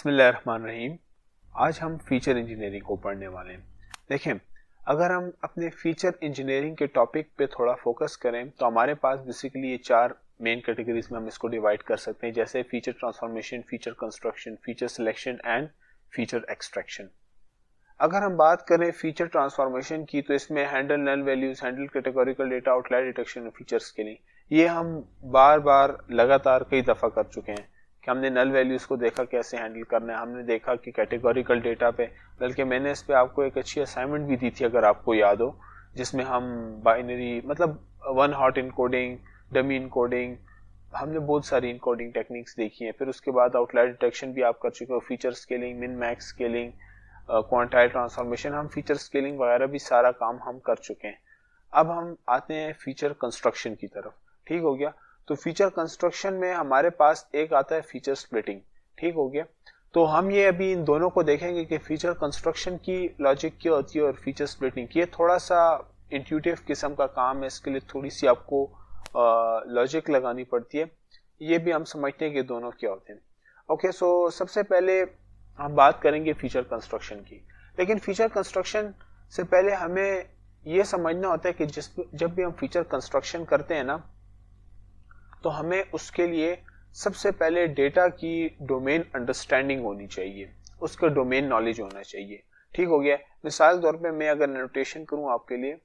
बिस्मिल्लाहिर्रहमानिर्रहीम। आज हम फीचर इंजीनियरिंग को पढ़ने वाले हैं। देखें, अगर हम अपने फीचर इंजीनियरिंग के टॉपिक पे थोड़ा फोकस करें तो हमारे पास बेसिकली ये चार मेन कैटेगरीज में हम इसको डिवाइड कर सकते हैं, जैसे feature transformation, feature construction, feature selection and feature extraction. अगर हम बात करें फीचर ट्रांसफॉर्मेशन की तो इसमें handle null values, handle categorical data, outlier detection, feature scaling, ये हम बार बार लगातार कई दफा कर चुके हैं कि हमने नल वैल्यूज को देखा कैसे हैंडल करना है, हमने देखा कि कैटेगोरिकल डेटा पे, बल्कि मैंने इस पे आपको एक अच्छी असाइनमेंट भी दी थी अगर आपको याद हो, जिसमें हम बाइनरी मतलब one hot encoding, dummy encoding, हमने बहुत सारी इनकोडिंग टेक्निक्स देखी हैं। फिर उसके बाद आउटलायर डिटेक्शन भी आप कर चुके हो, feature scaling, min max scaling, quantile transformation, हम फीचर स्केलिंग वगैरह भी सारा काम हम कर चुके हैं। अब हम आते हैं फीचर कंस्ट्रक्शन की तरफ। ठीक हो गया। तो फीचर कंस्ट्रक्शन में हमारे पास एक आता है फीचर स्प्लिटिंग। ठीक हो गया। तो हम ये अभी इन दोनों को देखेंगे कि फीचर कंस्ट्रक्शन की लॉजिक क्या होती है और फीचर स्प्लिटिंग की। ये थोड़ा सा इंट्यूटिव किस्म का काम है, इसके लिए थोड़ी सी आपको लॉजिक लगानी पड़ती है। ये भी हम समझते हैं कि दोनों क्या होते हैं। ओके, सो सबसे पहले हम बात करेंगे फीचर कंस्ट्रक्शन की। लेकिन फीचर कंस्ट्रक्शन से पहले हमें यह समझना होता है कि जब भी हम फीचर कंस्ट्रक्शन करते हैं ना, तो हमें उसके लिए सबसे पहले डेटा की डोमेन अंडरस्टैंडिंग होनी चाहिए, उसका डोमेन नॉलेज होना चाहिए। ठीक हो गया। मिसाल तौर पे मैं अगर नोटेशन करूं आपके लिए,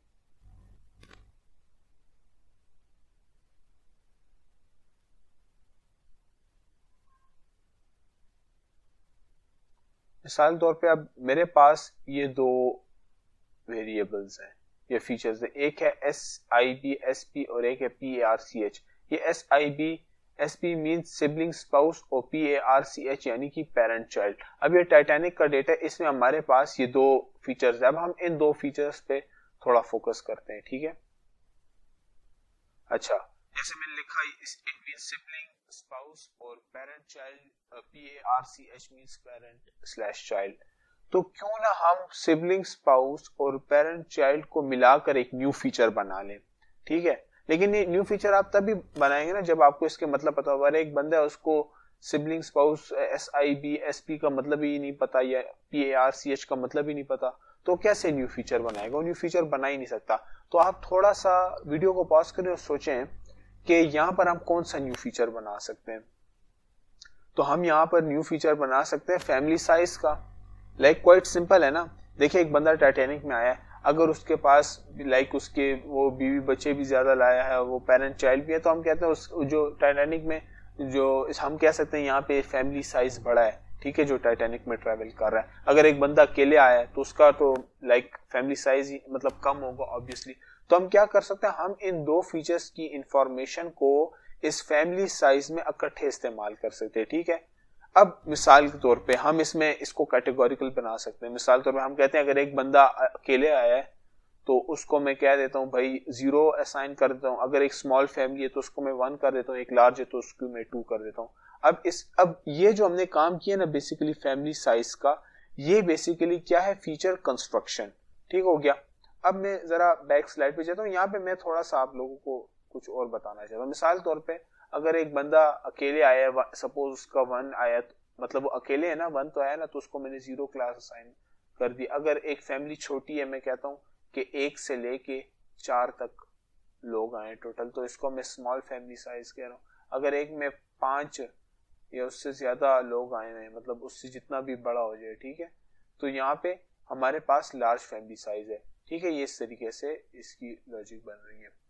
मिसाल तौर पे अब मेरे पास ये दो वेरिएबल्स हैं, ये फीचर्स है, एक है SIB/SP और एक है PARCH। ये SIB/SP मींस सिबलिंग, स्पाउस, और PARCH यानी कि पेरेंट चाइल्ड। अब ये टाइटैनिक का डेटा है, इसमें हमारे पास ये दो फीचर्स है। अब हम इन दो फीचर्स पे थोड़ा फोकस करते हैं। ठीक है। अच्छा, जैसे मैंने लिखा इट मींस सिबलिंग, स्पाउस और parent child, PARCH means parent slash child. तो क्यों ना हम सिबलिंग, स्पाउस और पेरेंट चाइल्ड को मिलाकर एक न्यू फीचर बना लें। ठीक है। लेकिन ये न्यू फीचर आप तभी बनाएंगे ना जब आपको इसके मतलब पता होगा। एक बंदा है, उसको सिबलिंग, स्पाउस, SIB/SP का मतलब ही नहीं पता या PARCH का मतलब ही नहीं पता, तो कैसे न्यू फीचर बनाएगा? वो न्यू फीचर बना ही नहीं सकता। तो आप थोड़ा सा वीडियो को पॉज करें और सोचें कि यहाँ पर हम कौन सा न्यू फीचर बना सकते हैं। तो हम यहाँ पर न्यू फीचर बना सकते हैं फैमिली साइज का। लाइक क्वाइट सिंपल है ना। देखिए, एक बंदा टाइटैनिक में आया है, अगर उसके पास लाइक उसके वो बीवी बच्चे भी ज्यादा लाया है, वो पेरेंट चाइल्ड भी है, तो हम कहते हैं उस जो टाइटैनिक में जो हम कह सकते हैं यहाँ पे फैमिली साइज बड़ा है। ठीक है, जो टाइटैनिक में ट्रैवल कर रहा है। अगर एक बंदा अकेले आया है तो उसका तो लाइक फैमिली साइज मतलब कम होगा ऑब्वियसली। तो हम क्या कर सकते हैं, हम इन दो फीचर्स की इंफॉर्मेशन को इस फैमिली साइज में इकट्ठे इस्तेमाल कर सकते हैं। ठीक है। अब मिसाल के तौर पे हम इसमें इसको कैटेगोरिकल बना सकते हैं। मिसाल तौर पे हम कहते हैं अगर एक बंदा अकेले आया है तो उसको मैं कह देता हूँ भाई 0 असाइन कर देता हूँ। अगर एक स्मॉल फैमिली है तो उसको मैं 1 कर देता हूँ, एक लार्ज है तो उसको मैं 2 कर देता हूँ। अब ये जो हमने काम किया ना बेसिकली फैमिली साइज का, ये बेसिकली क्या है, फीचर कंस्ट्रक्शन। ठीक हो गया। अब मैं जरा बैक स्लाइड पे जाता हूँ। यहाँ पे मैं थोड़ा सा आप लोगों को कुछ और बताना चाहता हूँ। मिसाल तौर पे अगर एक बंदा अकेले आया, सपोज उसका 1 आया, मतलब वो अकेले है ना, 1 तो आया ना, तो उसको मैंने 0 क्लास असाइन कर दी। अगर एक फैमिली छोटी है, मैं कहता हूँ कि 1 से लेके 4 तक लोग आए टोटल, तो इसको मैं स्मॉल फैमिली साइज कह रहा हूँ। अगर एक में 5 या उससे ज्यादा लोग आए हैं, मतलब उससे जितना भी बड़ा हो जाए, ठीक है, तो यहाँ पे हमारे पास लार्ज फैमिली साइज है। ठीक है, ये इस तरीके से इसकी लॉजिक बन रही है।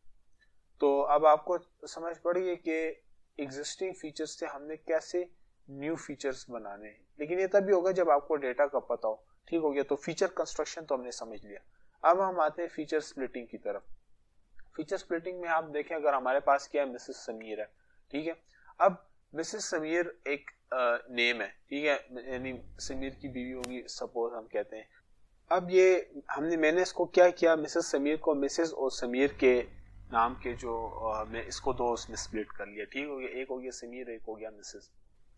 तो अब आपको समझ पड़ी है कि एग्जिस्टिंग फीचर्स से हमने कैसे न्यू फीचर्स बनाने हैं। लेकिन ये तभी होगा जब आपको डेटा का पता हो। ठीक हो गया। तो फीचर कंस्ट्रक्शन तो हमने समझ लिया। अब हम आते हैं फीचर स्प्लिटिंग की तरफ। फीचर स्प्लिटिंग में आप देखें, अगर हमारे पास क्या है, मिसेस समीर है। ठीक है। अब मिसेस समीर एक नेम है। ठीक है, यानी समीर की बीवी होगी सपोज हम कहते हैं। अब ये मैंने इसको क्या किया, मिसेस समीर को मिसेस और समीर के नाम के जो मैं इसको दो उसमें स्प्लिट कर लिया। ठीक हो गया। एक हो गया समीर, एक हो गया मिसेस।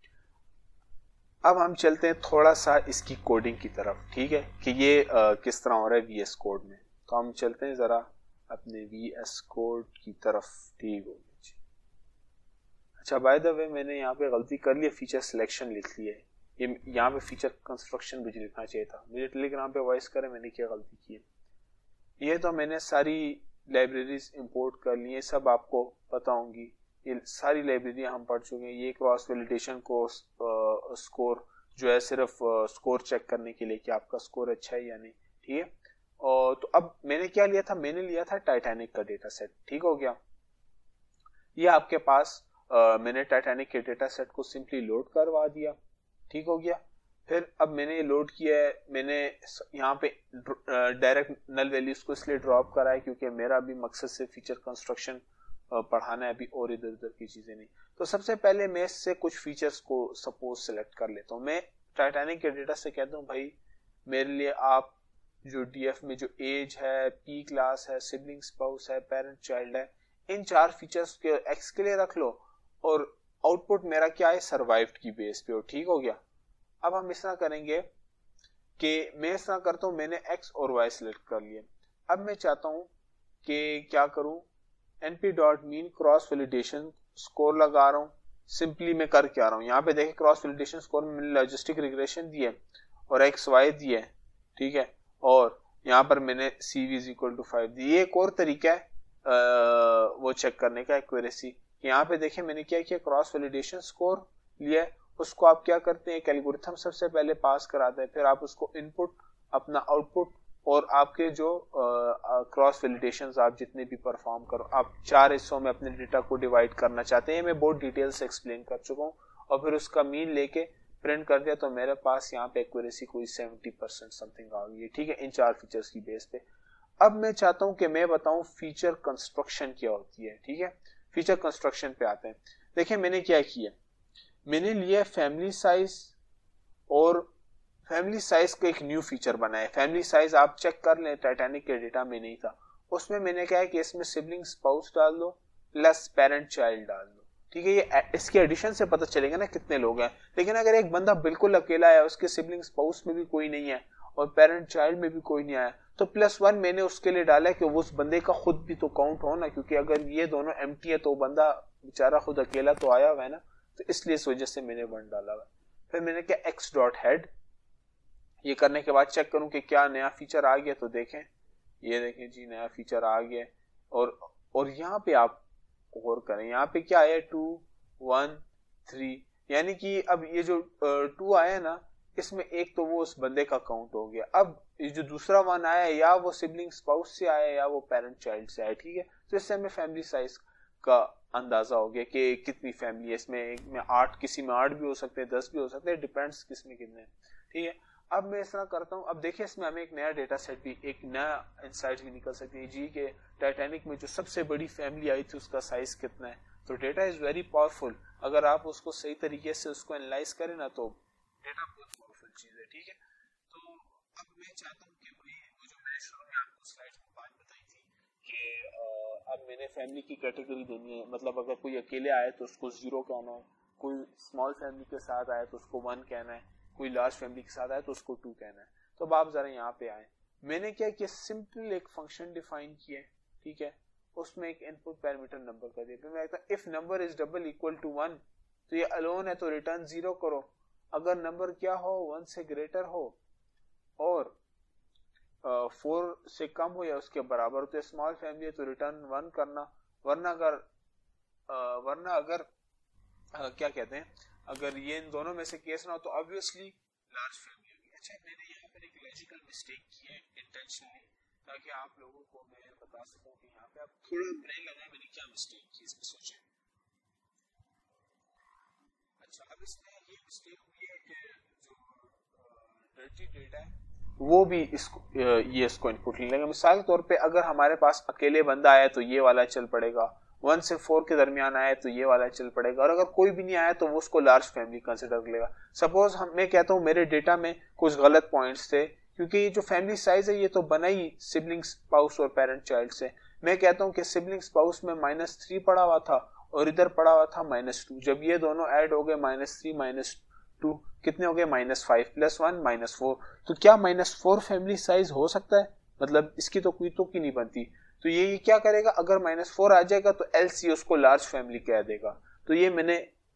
अब हम चलते हैं थोड़ा सा इसकी कोडिंग की तरफ। ठीक है, कि ये किस तरह हो रहा है VS कोड में। तो हम चलते हैं जरा अपने VS कोड की तरफ। ठीक हो गया। अच्छा, बाय द वे मैंने यहाँ पे गलती कर ली, फीचर सिलेक्शन लिख ली है। ये यहाँ पे फीचर कंस्ट्रक्शन मुझे लिखना चाहिए था, मुझे टेलीग्राम पे वॉइस करें मैंने क्या गलती की है। ये तो मैंने सारी लाइब्रेरीज इंपोर्ट कर ली है, सब आपको पता होंगी, ये सारी लाइब्रेरियां हम पढ़ चुके हैं। ये क्रॉस वैलिडेशन को स्कोर जो है सिर्फ स्कोर चेक करने के लिए कि आपका स्कोर अच्छा है या नहीं, ठीक है। और तो अब मैंने क्या लिया था, मैंने लिया था टाइटैनिक का डेटा सेट, ठीक हो गया। ये आपके पास मैंने टाइटैनिक के डेटा सेट को सिंपली लोड करवा दिया, ठीक हो गया। फिर अब मैंने ये लोड किया है, मैंने यहाँ पे डायरेक्ट नल वैल्यूज को इसलिए ड्रॉप करा है क्योंकि मेरा अभी मकसद से फीचर कंस्ट्रक्शन पढ़ाना है अभी, और इधर उधर की चीजें नहीं। तो सबसे पहले मैं इससे कुछ फीचर्स को सपोज सेलेक्ट कर लेता हूँ। मैं टाइटैनिक के डेटा से कहता हूँ भाई मेरे लिए आप जो डीएफ में जो एज है, पी क्लास है, सिबलिंग स्पाउस है, पेरेंट चाइल्ड है, इन 4 फीचर्स के एक्स के लिए रख लो और आउटपुट मेरा क्या है सर्वाइव्ड की बेस पे हो, ठीक हो गया। अब हम इस तरह करेंगे कि मैं इस तरह करता हूं, मैंने एक्स और वाई सिलेक्ट कर लिए। अब मैं चाहता हूं कि क्या करूं, np.mean क्रॉस वैलिडेशन स्कोर लगा रहा हूं। सिंपली मैं कर क्या रहा हूं, यहाँ पे देखिए क्रॉस वैलिडेशन स्कोर में मैंने लॉजिस्टिक रिग्रेशन दिए और एक्स वाई दिए, ठीक है, और यहाँ पर मैंने cv इज इक्वल टू 5 दी। ये एक और तरीका है वो चेक करने का एक्यूरेसी। यहाँ पे देखिए मैंने क्या किया, क्रॉस वैलिडेशन स्कोर लिया, उसको आप क्या करते हैं एक एल्गोरिथम सबसे पहले पास कराते हैं, फिर आप उसको इनपुट अपना आउटपुट और आपके जो क्रॉस वैलिडेशंस आप जितने भी परफॉर्म करो, आप 4 हिस्सों में अपने डेटा को डिवाइड करना चाहते हैं, मैं बहुत डिटेल से एक्सप्लेन कर चुका हूँ, और फिर उसका मीन लेके प्रिंट कर दिया तो मेरे पास यहाँ पे एक्यूरेसी कोई 70% समथिंग आ गई है, ठीक है, इन 4 फीचर्स की बेस पे। अब मैं चाहता हूं कि मैं बताऊं फीचर कंस्ट्रक्शन क्या होती है, ठीक है। फीचर कंस्ट्रक्शन पे आते हैं। देखिए मैंने क्या किया, मैंने लिया फैमिली साइज, और फैमिली साइज का एक न्यू फीचर बनाया। फैमिली साइज आप चेक कर लें, टाइटैनिक के डेटा में नहीं था, उसमें मैंने क्या है कि इसमें सिबलिंग स्पाउस डाल दो प्लस पेरेंट चाइल्ड डाल दो, ठीक है। ये इसके एडिशन से पता चलेगा ना कितने लोग हैं। लेकिन अगर एक बंदा बिल्कुल अकेला है, उसके सिबलिंग स्पाउस में भी कोई नहीं है और पेरेंट चाइल्ड में भी कोई नहीं आया, तो +1 मैंने उसके लिए डाला है कि वो उस बंदे का खुद भी तो काउंट हो ना, क्योंकि अगर ये दोनों एम्प्टी है तो बंदा बेचारा खुद अकेला तो आया हुआ है ना, तो इसलिए इस वजह से मैंने 1 डाला हुआ। फिर मैंने क्या x.head, ये करने के बाद चेक करूं कि क्या नया फीचर आ गया, तो देखें, ये देखें जी नया फीचर आ गया। और यहाँ पे आप गौर करें, यहाँ पे क्या आया 2 1 3, यानी कि अब ये जो 2 आया ना, इसमें एक तो वो उस बंदे का काउंट हो गया। अब ये जो दूसरा 1 आया, या वो सिबलिंग स्पाउस से आया या वो पेरेंट चाइल्ड से आया, ठीक है। तो इससे हमें फैमिली साइज का अंदाजा हो गया कि कितनी फैमिली है। इसमें एक में 8, किसी में 8 भी हो सकते हैं, 10 भी हो सकते हैं, डिपेंड्स किसमें कितने, ठीक है। अब मैं इस तरह करता हूँ, अब देखिए इसमें हमें एक नया डेटा सेट भी, एक नया इंसाइट भी निकल सकती है जी के टाइटैनिक में जो सबसे बड़ी फैमिली आई थी उसका साइज कितना है। तो डेटा इज वेरी पावरफुल, अगर आप उसको सही तरीके से उसको एनालाइज करें ना तो डेटा बहुत पावरफुल चीज है, ठीक है। तो अब मैं चाहता हूँ कि वही वो जो मैंने शुरू में आपको स्लाइड में बात बताई थी कि अब मैंने फैमिली की कैटेगरी देनी है, मतलब अगर कोई अकेले आए तो उसको 0 कहना है, कोई स्मॉल फैमिली के साथ आए तो उसको 1 कहना है, कोई लार्ज फैमिली के साथ आए तो उसको 2 कहना है। तो अब आप जरा यहाँ पे आए, मैंने क्या किया, सिंपल एक फंक्शन डिफाइन किया, ठीक है, उसमें एक इनपुट पैरामीटर नंबर कर दिया। मैं कहता if number is double equal to 1, तो ये अलोन है तो रिटर्न 0 करो, अगर नंबर क्या हो 1 से ग्रेटर हो और 4 से कम हो या उसके बराबर हो तो स्मॉल फैमिली है तो रिटर्न 1 करना, वरना अगर क्या कहते हैं, अगर ये इन दोनों में से केस ना हो तो ऑब्वियसली लार्ज फैमिली होगी। अच्छा, मैंने यहाँ पर एक लॉजिकल मिस्टेक की है इंटेंशनली, ताकि आप लोगों को मैं बता सकूं कि यहाँ पे आप थोड़ा ब्रेन लगाए मैंने क्या मिस्टेक की, इसमें सोचें। अच्छा, अब इसमें ये मिस्टेक हुई है कि जो डर्टी डेटा है वो भी इसको इनपुट ले लेगा। मिसाल के तौर पे अगर हमारे पास अकेले बंदा आया तो ये वाला चल पड़ेगा, 1 से 4 के दरमियान आया तो ये वाला चल पड़ेगा, और अगर कोई भी नहीं आया तो वो उसको लार्ज फैमिली कंसिडर कर लेगा। सपोज मैं कहता हूँ मेरे डेटा में कुछ गलत पॉइंट्स थे, क्योंकि ये जो फैमिली साइज है ये तो बना ही सिबलिंग स्पाउस और पेरेंट चाइल्ड से। मैं कहता हूँ कि सिबलिंग स्पाउस में -3 पड़ा हुआ था और इधर पड़ा हुआ था -2, जब ये दोनों ऐड हो गए -3 -2 कितने हो गए, -5 + 1 -4, तो क्या -4 फैमिली साइज हो सकता है? मतलब इसकी तो कोई तुक ही नहीं बनती। तो ये क्या करेगा, अगर -4 आ जाएगा तो LC उसको लार्ज फैमिली कह देगा। तो ये मैंने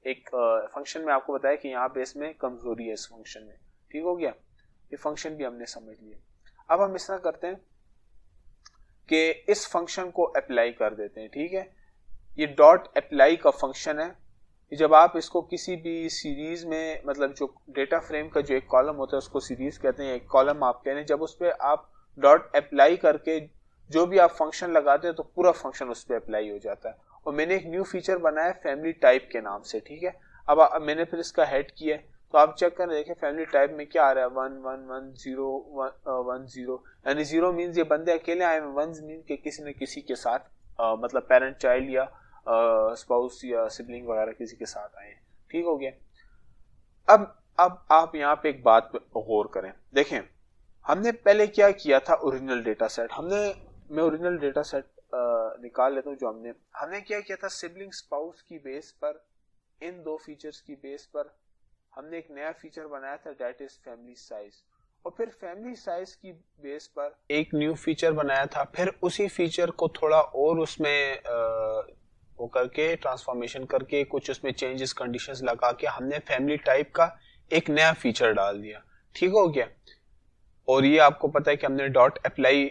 एक फंक्शन में आपको बताया कि यहाँ पे इसमें कमजोरी है इस फंक्शन में, ठीक हो गया। ये फंक्शन भी हमने समझ लिया। अब हम इस तरह करते हैं कि इस फंक्शन को अप्लाई कर देते हैं, ठीक है। ये डॉट अप्लाई का फंक्शन है। जब आप इसको किसी भी सीरीज में, मतलब जो डेटा फ्रेम का जो एक कॉलम होता है उसको सीरीज कहते हैं, एक कॉलम आप कहते हैं, जब उस पर आप डॉट अप्लाई करके जो भी आप फंक्शन लगाते हैं तो पूरा फंक्शन उस पर अप्लाई हो जाता है। और मैंने एक न्यू फीचर बनाया फैमिली टाइप के नाम से, ठीक है। अब मैंने फिर इसका हेड किया, तो आप चेक कर देखें फैमिली टाइप में क्या आ रहा है, 1 1 1 0 1 0, यानी 0 मीन्स ये बंदे अकेले आए, 1 मीन्स के किसी न किसी के साथ मतलब पेरेंट चाइल्ड या स्पाउस या सिबलिंग वगैरह किसी के साथ आए, ठीक हो गया। अब आप यहाँ पे एक बात पे गौर करें, देखें हमने पहले क्या किया था, ओरिजिनल डेटा सेट मैं ओरिजिनल डेटा सेट निकाल लेता हूँ जो हमने क्या किया था, सिबलिंग स्पाउस की बेस पर, इन दो फीचर्स की बेस पर हमने एक नया फीचर बनाया था, दैट इज फैमिली साइज। और फिर फैमिली साइज की बेस पर एक न्यू फीचर बनाया था, फिर उसी फीचर को थोड़ा और उसमें वो करके ट्रांसफॉर्मेशन करके कुछ उसमें चेंजेस कंडीशंस लगा के हमने फैमिली टाइप का एक नया फीचर डाल दिया, ठीक हो गया। और ये आपको पता है कि हमने डॉट अप्लाई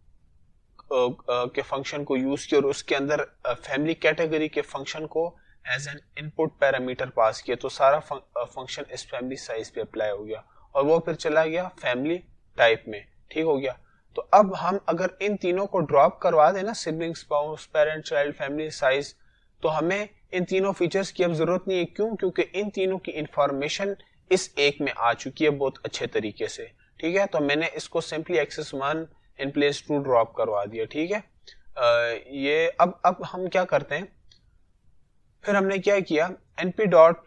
के फंक्शन को यूज किया और उसके अंदर फैमिली कैटेगरी के फंक्शन को as an input parameter pass किया, तो सारा फंक्शन इस फैमिली साइज पे अप्लाई हो गया और वो फिर चला गया फैमिली टाइप में, ठीक हो गया। तो अब हम अगर इन तीनों को ड्रॉप करवा देना, sibling spouse parent child family size, तो हमें इन तीनों फीचर्स की अब जरूरत नहीं है। क्यों? क्योंकि इन तीनों की इंफॉर्मेशन इस एक में आ चुकी है बहुत अच्छे तरीके से, ठीक है। तो मैंने इसको simply axis 1 in place 2 drop करवा दिया, ठीक है। ये अब हम क्या करते हैं, फिर हमने क्या किया, np डॉट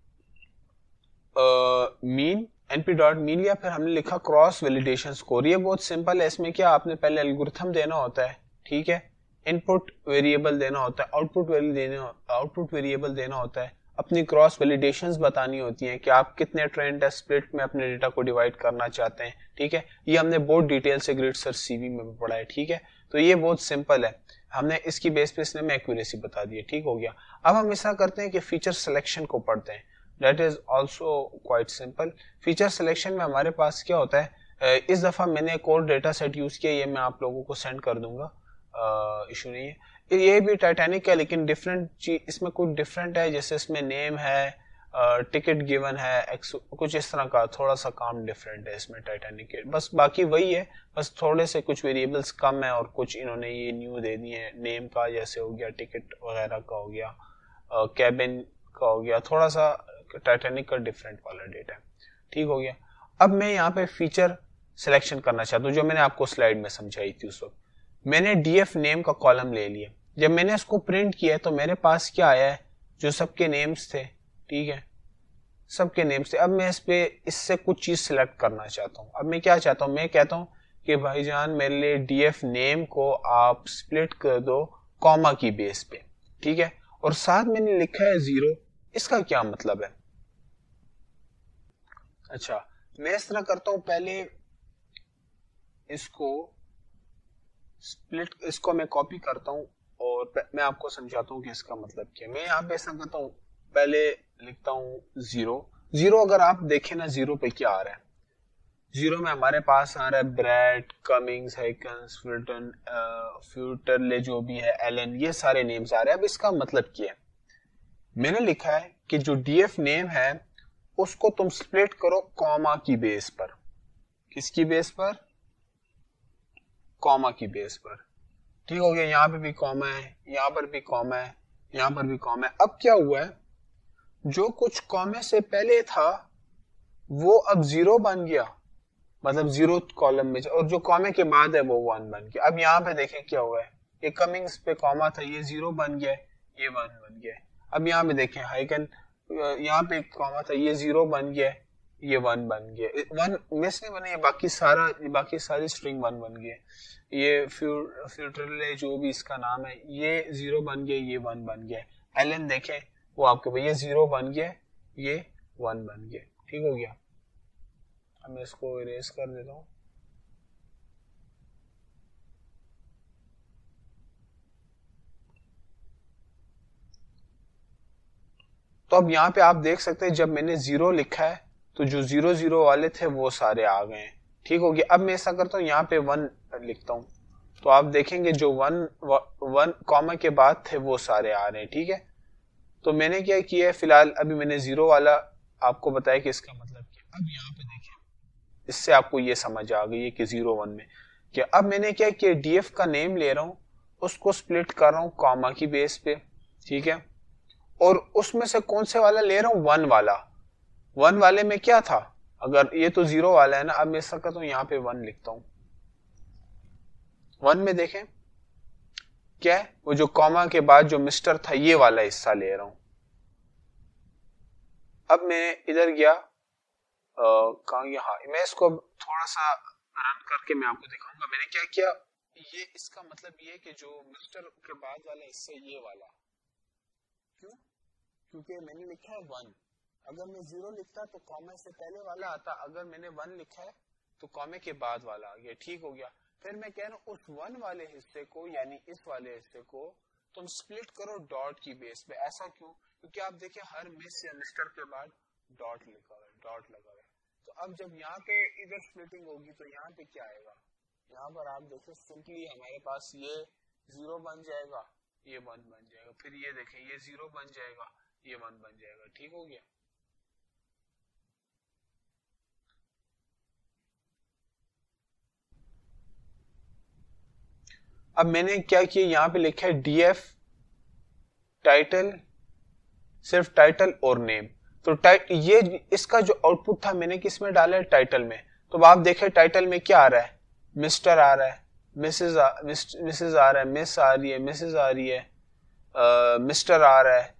मीन लिया, फिर हमने लिखा क्रॉस वैलिडेशन स्कोर। ये बहुत सिंपल है, इसमें क्या आपने पहले एल्गोरिथम देना होता है, ठीक है, इनपुट वेरिएबल देना होता है, आउटपुट वेरिएबल देना होता है, अपनी क्रॉस वैलिडेशंस बतानी होती हैं कि आप कितने ट्रेंड टेस्ट स्प्लिट में अपने डेटा को डिवाइड करना चाहते हैं, ठीक है। ये हमने बहुत डिटेल से ग्रिड सर्च सीवी में पढ़ा है, ठीक है। तो ये बहुत सिंपल है, हमने इसकी बेस पे इसने में एक्यूरेसी बता दी है, ठीक हो गया। अब हम ऐसा करते हैं कि फीचर सिलेक्शन को पढ़ते हैं, that is also quite simple. Feature selection में हमारे पास क्या होता है, इस दफा मैंने एक और डेटा सेट यूज किया, ये मैं आप लोगों को सेंड कर दूंगा, इशू नहीं है। ये भी टाइटैनिक है लेकिन डिफरेंट चीज इसमें कुछ डिफरेंट है, जैसे इसमें नेम है, टिकट गिवन है, कुछ इस तरह का थोड़ा सा काम डिफरेंट है इसमें टाइटैनिक के, बस बाकी वही है, बस थोड़े से कुछ वेरिएबल्स कम है और कुछ इन्होंने ये न्यू दे दिए हैं, नेम का जैसे हो गया, टिकट वगैरह का हो गया, कैबिन का हो गया, थोड़ा सा टाइटैनिक का डिफरेंट वाला डेटा है, ठीक हो गया। अब मैं यहाँ पे फीचर सिलेक्शन करना चाहता हूँ, जो मैंने आपको स्लाइड में समझाई थी उस वक्त। मैंने डीएफ नेम का कॉलम ले लिया, जब मैंने इसको प्रिंट किया तो मेरे पास क्या आया है, जो सबके नेम्स थे, ठीक है, सबके नेम्स थे। अब मैं इससे कुछ चीज सिलेक्ट करना चाहता हूँ। अब मैं क्या चाहता हूँ, मैं कहता हूँ कि भाईजान मेरे लिए डीएफ नेम को आप स्प्लिट कर दो कॉमा की बेस पे, ठीक है, और साथ मैंने लिखा है 0। इसका क्या मतलब है? अच्छा, मैं इस तरह करता हूँ, पहले इसको मैं कॉपी करता हूँ और मैं आपको समझाता हूँ कि इसका मतलब क्या है। मैं यहाँ पे ऐसा करता हूँ, पहले लिखता हूँ 0। अगर आप देखें ना 0 पे क्या आ रहा है, 0 में हमारे पास आ रहा है ब्रैड, कमिंग्स, हैकन्स, फिल्टन, फ्यूटरले जो भी है, एलन, ये सारे नेम्स आ रहे हैं। अब इसका मतलब क्या है, मैंने लिखा है कि जो डीएफ नेम है उसको तुम स्प्लिट करो कॉमा की बेस पर। किसकी बेस पर? कॉमा की बेस पर, ठीक हो गया। यहाँ पे भी कॉमा है, यहाँ पर भी कॉमा है, यहाँ पर भी कॉमा है। अब क्या हुआ है, जो कुछ कॉमे से पहले था वो अब 0 बन गया, मतलब 0 कॉलम में, और जो कॉमे के बाद है वो 1 बन गया। अब यहाँ पे देखें क्या हुआ है, ये कमिंग्स पे कॉमा था, ये 0 बन गया, ये 1 बन गया। अब यहाँ पे देखें हाइकन, यहाँ पे एक कॉमा था, ये 0 बन गया, ये 1 बन गया, 1 मिस नहीं बने, ये बाकी सारी स्ट्रिंग 1 बन गई। ये फ्यूटरले जो भी इसका नाम है, ये 0 बन गया, ये 1 बन गया। एलन देखें वो आपके भाई, ये 0 बन गया, ये 1 बन गया, ठीक हो गया। अब मैं इसको इरेज कर देता हूँ। तो अब यहाँ पे आप देख सकते हैं जब मैंने 0 लिखा है तो जो 0 0 वाले थे वो सारे आ गए हैं। ठीक हो गया। अब मैं ऐसा करता हूँ यहाँ पे 1 लिखता हूँ, तो आप देखेंगे जो 1 कॉमा के बाद थे वो सारे आ रहे हैं। ठीक है, तो मैंने क्या किया है, फिलहाल अभी मैंने 0 वाला आपको बताया कि इसका मतलब क्या। अब यहाँ पे देखिए, इससे आपको ये समझ आ गई है कि 0 1 में क्या। अब मैंने क्या किया, डीएफ का नेम ले रहा हूँ, उसको स्प्लिट कर रहा हूँ कॉमा की बेस पे। ठीक है, और उसमें से कौन से वाला ले रहा हूँ, 1 वाला। 1 वाले में क्या था, अगर ये तो 0 वाला है ना, अब मैं ऐसा करता हूँ यहाँ पे 1 लिखता हूँ। 1 में देखें क्या है, वो जो कॉमा के बाद जो मिस्टर था ये वाला हिस्सा ले रहा हूं। अब मैं इधर गया, कहा यहाँ, मैं इसको थोड़ा सा रन करके मैं आपको दिखाऊंगा मैंने क्या किया। ये इसका मतलब ये कि जो मिस्टर के बाद वाला हिस्सा ये वाला, क्यों, क्योंकि मैंने लिखा है 1। अगर मैं 0 लिखता तो कॉमा से पहले वाला आता, अगर मैंने 1 लिखा है तो कॉमे के बाद वाला आ गया। ठीक हो गया। फिर मैं कह रहा हूँ उस 1 वाले हिस्से को, यानी इस वाले हिस्से को तुम स्प्लिट करो डॉट की बेस पे। ऐसा क्यों, क्योंकि आप देखिए हर मिस या मिस्टर के बाद डॉट लिखा हुआ है, डॉट लगा हुआ है। तो अब जब यहाँ पे इधर स्प्लिटिंग होगी तो यहाँ पे क्या आएगा, यहाँ पर आप देखिए सिंपली हमारे पास ये 0 बन जाएगा, ये 1 बन जाएगा, फिर ये देखें ये 0 बन जाएगा, ये 1 बन जाएगा। ठीक हो गया। अब मैंने क्या किया, यहाँ पे लिखा है डीएफ टाइटल, सिर्फ टाइटल और नेम। तो ये इसका जो आउटपुट था मैंने किस में डाला है, टाइटल में। तो अब आप देखें टाइटल में क्या आ रहा है, मिस्टर आ रहा है, मिसेज आ रहा है, मिस आ रही है, मिसेज आ रही है, मिस्टर आ रहा है,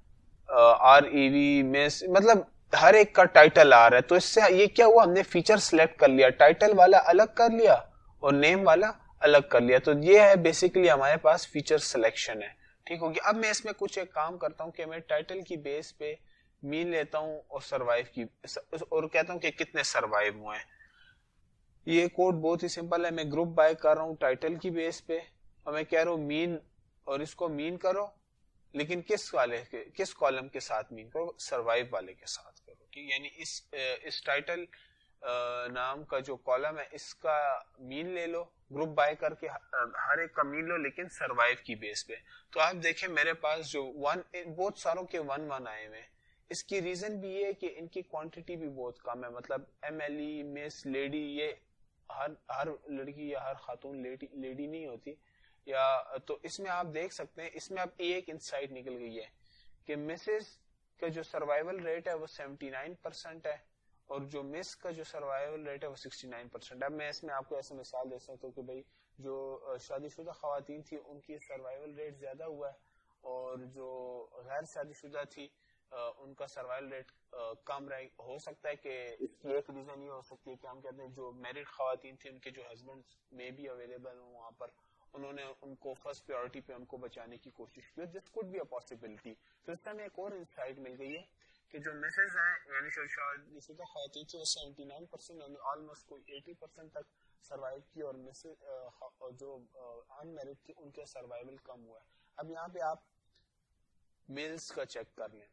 REV मिस, मतलब हर एक का टाइटल आ रहा है। तो इससे ये क्या हुआ, हमने फीचर सिलेक्ट कर लिया, टाइटल वाला अलग कर लिया और नेम वाला अलग कर लिया। तो ये है बेसिकली हमारे पास फीचर सिलेक्शन है। ठीक होगी। अब मैं इसमें कुछ एक काम करता हूँ कि मैं टाइटल की बेस पे मीन लेता हूँ और सरवाइव की, और कहता हूँ कि कितने सरवाइव हुए हैं। ये कोड बहुत ही सिंपल है, मैं ग्रुप बाय कर रहा हूँ टाइटल की बेस पे और मैं कह रहा हूँ मीन, और इसको मीन करो, लेकिन किस कॉलम के साथ मीन करो, सरवाइव वाले के साथ करो। ठीक, यानी इस टाइटल नाम का जो कॉलम है इसका मीन ले लो, ग्रुप बाय करके हर एक का मीन लो, लेकिन सरवाइव की बेस पे। तो आप देखें मेरे पास जो 1, बहुत सारों के 1 1 आए हुए। इसकी रीजन भी ये है कि इनकी क्वांटिटी भी बहुत कम है, मतलब MLE मिस लेडी, ये हर लड़की या हर खातून लेडी नहीं होती या, तो इसमें आप देख सकते हैं, इसमें अब एक इंसाइट निकल गई है कि मिसेस का जो सर्वाइवल रेट है वो 79% है और जो मिस का जो सर्वाइवल रेट है वो 69%। अब मैं इसमें आपको ऐसे मिसाल दे सकता हूँ कि भाई जो शादीशुदा खवातीन थी उनकी सर्वाइवल रेट ज्यादा हुआ है और जो गैर शादीशुदा थी उनका सर्वाइवल रेट कम रहे। हो सकता है कि इसकी एक रीजन ये हो सकती है कि हम कहते हैं जो मैरिड खवातीन थी उनके जो हस्बैंड में भी अवेलेबल हो वहां पर, उन्होंने उनको फर्स्ट प्रायोरिटी पे उनको बचाने की कोशिश की, this could be a possibility. तो इस समय एक और इंसाइट मिल गई है कि जो मिसेज है यानी शादीशुदा खवातीन थी वो 79% यानी ऑलमोस्ट कोई 80% तक सर्वाइव की, और मिसेज जो अनमैरिड थी उनके सर्वाइवल कम हुआ है। अब यहाँ पे आप मेल्स का चेक कर लें,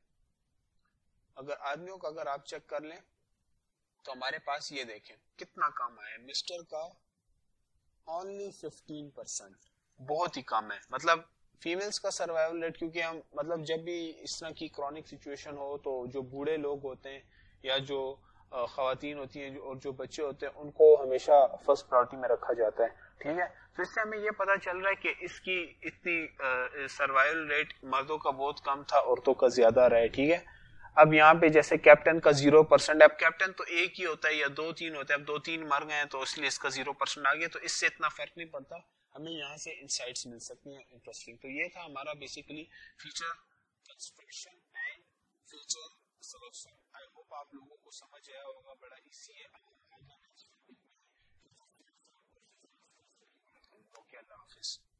अगर आदमियों का अगर आप चेक कर लें तो हमारे पास ये देखें कितना कम आया है, मिस्टर का ओनली 15%, बहुत ही कम है। मतलब फीमेल्स का सर्वाइवल रेट, क्योंकि हम मतलब जब भी इस तरह की क्रॉनिक सिचुएशन हो तो जो बूढ़े लोग होते हैं या जो खवातीन होती हैं और जो बच्चे होते हैं उनको हमेशा फर्स्ट प्रायोरिटी में रखा जाता है। ठीक है, तो इससे हमें ये पता चल रहा है कि इसकी इतनी सर्वाइवल रेट मर्दों का बहुत कम था, औरतों का ज्यादा रहा है। ठीक है, अब यहाँ पे जैसे कैप्टन का 0%, अब कैप्टन तो एक ही होता है या 2-3 होता है, अब 2-3 मर गए तो इसलिए इसका 0% आ गया, तो इससे इतना फर्क नहीं पड़ता, हमें यहाँ से इंसाइट्स मिल सकती हैं इंटरेस्टिंग। तो ये था हमारा basically feature construction and feature selection. I hope आप लोगों को समझ आया होगा, बड़ा इजी है। ओके, अल्लाह हाफिज।